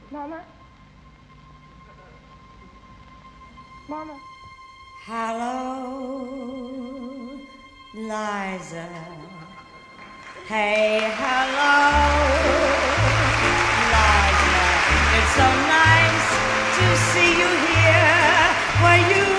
Mama? Mama? Hello, Liza. Hey, hello, Liza. It's so nice to see you here where you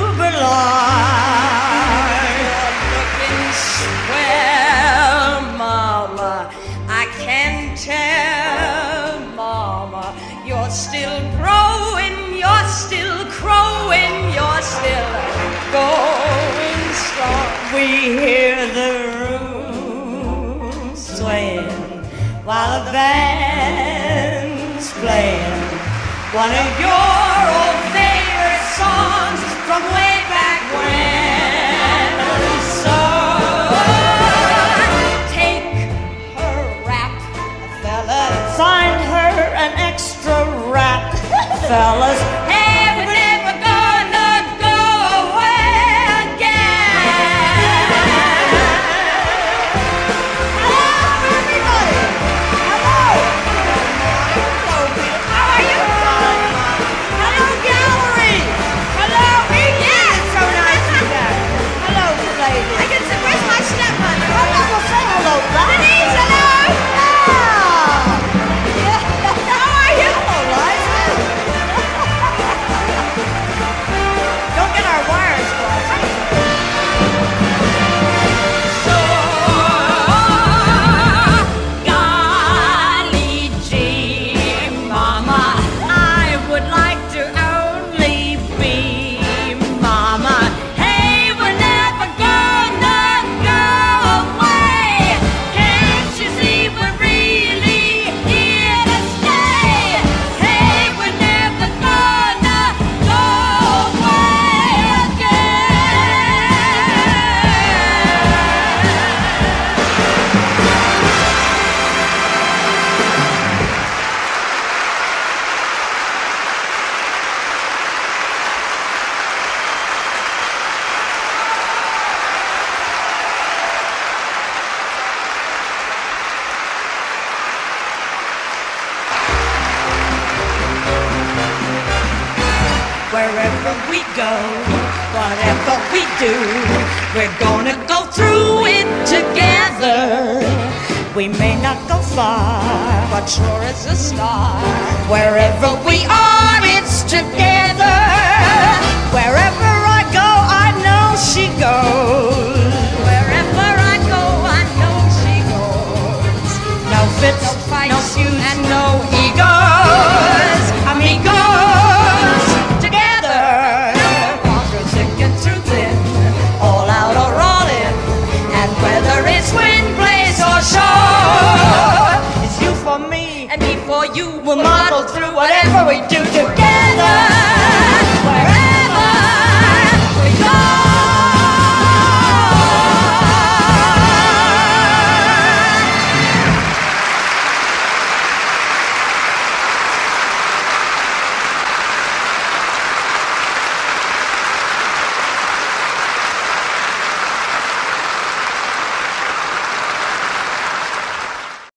belong. You're looking swell, Mama. I can tell, Mama. You're still growing, you're still crowing, you're still going strong. We hear the room swaying while the band's playing one of your old favorite songs from way back when. So take her rap, fellas. Find her an extra rap, fellas. Hey, we're never gonna go away again. Hello, everybody. Hello. Hello, Peter. How are you? Hello, gallery. Hello, Iggy. It's so nice to be back. Hello, lady. I get to where's my stepmother? Oh, no, well, say hello back. Denise, hello. Yeah. How are you? Hello, Liza. Don't get our wires crossed. So, golly gee, Mama, I would like to only be Mama. Hey, we're never gonna go away. Can't you see we're really here to stay? Hey, we're never gonna go away again. Wherever we go, whatever we do, we're gonna go through it together. We may not go far, but sure as a star. Wherever we are, it's together. Wherever I go, I know she goes. Wherever I go, I know she goes. No fits, no fights, no feuds, and no egos. Amigos, together. Conquer thick and through thin, all out or all in. And whether it's wind, blaze, or shore, it's you for me and me for you. We'll muddle through whatever we do.